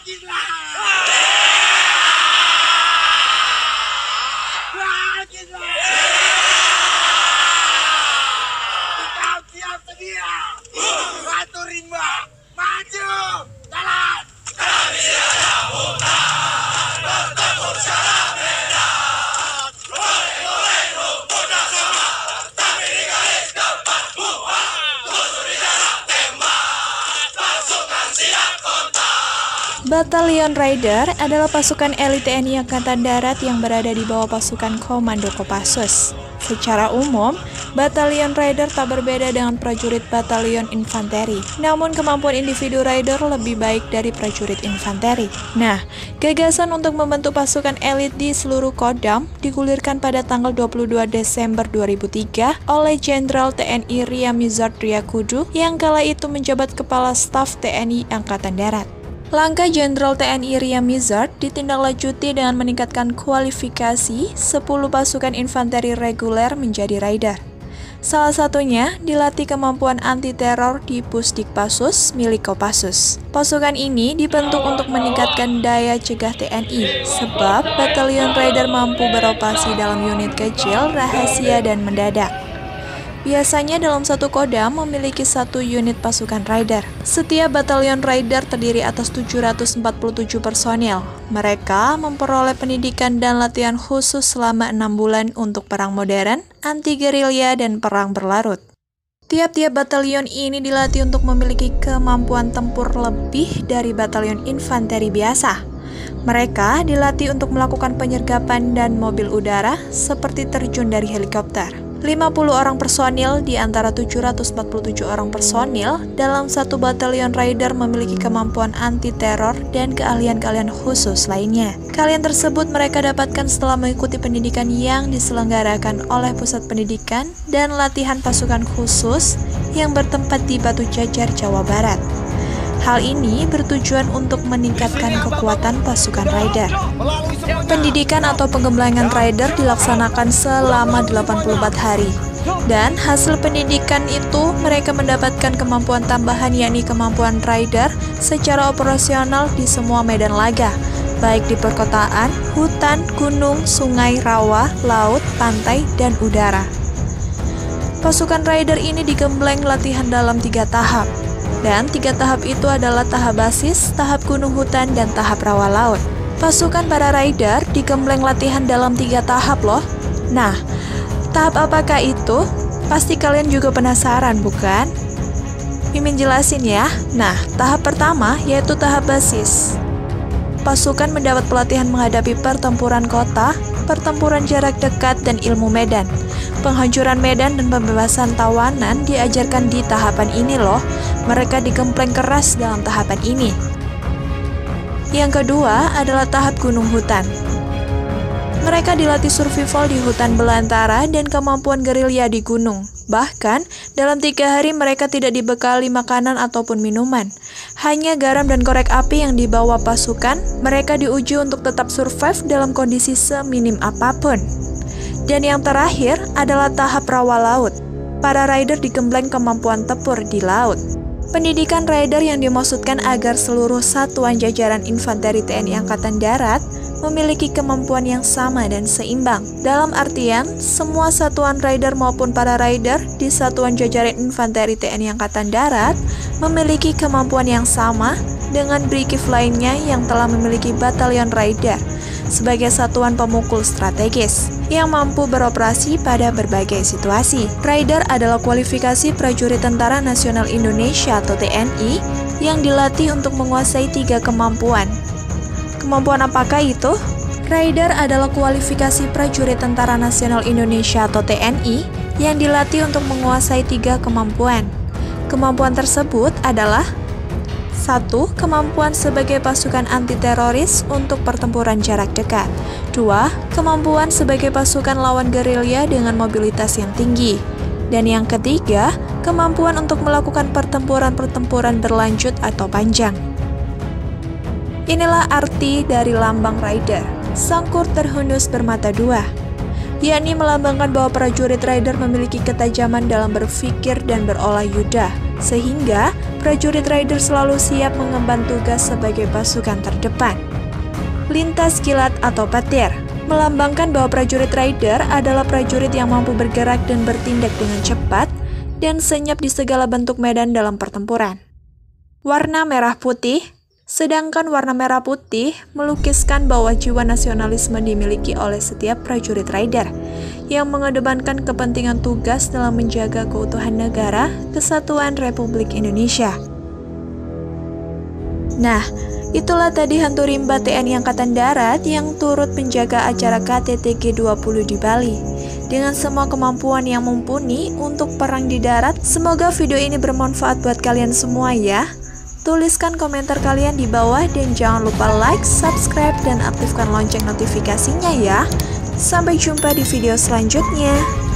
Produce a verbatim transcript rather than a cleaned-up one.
Kau siap sedia? Batu rimba, maju, jalan. Kami siap hutan, bertempur secara medan. Roleng-roleng rumput dan semangat, tapi di garis depan buah. Musuh di jarak tembak, pasukan siap kontak. Batalion Raider adalah pasukan elit T N I Angkatan Darat yang berada di bawah pasukan Komando Kopassus. Secara umum, Batalion Raider tak berbeda dengan prajurit Batalion Infanteri. Namun kemampuan individu Raider lebih baik dari prajurit infanteri. Nah, gagasan untuk membentuk pasukan elit di seluruh Kodam digulirkan pada tanggal dua puluh dua Desember dua ribu tiga oleh Jenderal T N I Ryamizard Ryakudu yang kala itu menjabat Kepala Staf T N I Angkatan Darat. Langkah Jenderal T N I Ryamizard ditindaklanjuti dengan meningkatkan kualifikasi sepuluh pasukan infanteri reguler menjadi Raider. Salah satunya dilatih kemampuan anti-teror di Pusdikpassus milik Kopassus. Pasukan ini dibentuk untuk meningkatkan daya cegah T N I, sebab Batalion Raider mampu beroperasi dalam unit kecil, rahasia, dan mendadak. Biasanya dalam satu kodam memiliki satu unit pasukan Raider. Setiap batalion Raider terdiri atas tujuh ratus empat puluh tujuh personil. Mereka memperoleh pendidikan dan latihan khusus selama enam bulan untuk perang modern, anti-gerilya, dan perang berlarut. Tiap-tiap batalion ini dilatih untuk memiliki kemampuan tempur lebih dari batalion infanteri biasa. Mereka dilatih untuk melakukan penyergapan dan mobil udara seperti terjun dari helikopter. lima puluh orang personil di antara tujuh ratus empat puluh tujuh orang personil dalam satu batalion Raider memiliki kemampuan anti-teror dan keahlian-keahlian khusus lainnya. Keahlian tersebut mereka dapatkan setelah mengikuti pendidikan yang diselenggarakan oleh Pusat Pendidikan dan Latihan Pasukan Khusus yang bertempat di Batu Jajar, Jawa Barat. Hal ini bertujuan untuk meningkatkan kekuatan pasukan Raider. Pendidikan atau pengembangan Raider dilaksanakan selama delapan puluh empat hari. Dan hasil pendidikan itu mereka mendapatkan kemampuan tambahan yakni kemampuan Raider secara operasional di semua medan laga, baik di perkotaan, hutan, gunung, sungai, rawa, laut, pantai, dan udara. Pasukan Raider ini digembleng latihan dalam tiga tahap. Dan tiga tahap itu adalah tahap basis, tahap gunung hutan, dan tahap rawa laut. Pasukan para Raider digembleng latihan dalam tiga tahap loh. Nah, tahap apakah itu? Pasti kalian juga penasaran, bukan? Mimin jelasin ya. Nah, tahap pertama yaitu tahap basis. Pasukan mendapat pelatihan menghadapi pertempuran kota, pertempuran jarak dekat, dan ilmu medan. Penghancuran medan dan pembebasan tawanan diajarkan di tahapan ini loh. Mereka digembleng keras dalam tahapan ini. Yang kedua adalah tahap gunung hutan. Mereka dilatih survival di hutan belantara dan kemampuan gerilya di gunung. Bahkan, dalam tiga hari mereka tidak dibekali makanan ataupun minuman. Hanya garam dan korek api yang dibawa pasukan. Mereka diuji untuk tetap survive dalam kondisi seminim apapun. Dan yang terakhir adalah tahap rawa laut. Para Raider digembleng kemampuan tempur di laut. Pendidikan Raider yang dimaksudkan agar seluruh satuan jajaran infanteri T N I Angkatan Darat memiliki kemampuan yang sama dan seimbang. Dalam artian, semua satuan Raider maupun para Raider di satuan jajaran infanteri T N I Angkatan Darat memiliki kemampuan yang sama dengan brigif lainnya yang telah memiliki batalion Raider sebagai satuan pemukul strategis yang mampu beroperasi pada berbagai situasi. Raider adalah kualifikasi prajurit Tentara Nasional Indonesia atau T N I yang dilatih untuk menguasai tiga kemampuan. Kemampuan apakah itu? Raider adalah kualifikasi prajurit Tentara Nasional Indonesia atau T N I yang dilatih untuk menguasai tiga kemampuan. Kemampuan tersebut adalah satu. Kemampuan sebagai pasukan anti-teroris untuk pertempuran jarak dekat. Dua. Kemampuan sebagai pasukan lawan gerilya dengan mobilitas yang tinggi. Dan yang ketiga, kemampuan untuk melakukan pertempuran-pertempuran berlanjut atau panjang. Inilah arti dari lambang Raider, sangkur terhunus bermata dua, yakni melambangkan bahwa prajurit Raider memiliki ketajaman dalam berpikir dan berolah yuda, sehingga prajurit Raider selalu siap mengemban tugas sebagai pasukan terdepan. Lintas kilat atau petir melambangkan bahwa prajurit Raider adalah prajurit yang mampu bergerak dan bertindak dengan cepat dan senyap di segala bentuk medan dalam pertempuran. Warna merah putih. Sedangkan warna merah putih melukiskan bahwa jiwa nasionalisme dimiliki oleh setiap prajurit Raider yang mengedepankan kepentingan tugas dalam menjaga keutuhan negara, kesatuan Republik Indonesia. Nah, itulah tadi hantu rimba T N I Angkatan Darat yang turut menjaga acara K T T G dua puluh di Bali. Dengan semua kemampuan yang mumpuni untuk perang di darat, semoga video ini bermanfaat buat kalian semua ya. Tuliskan komentar kalian di bawah dan jangan lupa like, subscribe, dan aktifkan lonceng notifikasinya ya. Sampai jumpa di video selanjutnya.